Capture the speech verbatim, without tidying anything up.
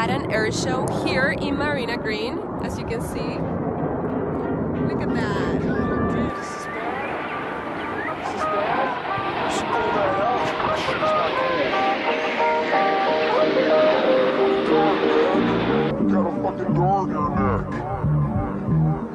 at an air show here in Marina Green, as you can see. Look at that. This is bad. This is bad. You should pull that out. That shit's not cool. God, man. You got a fucking dog in your neck.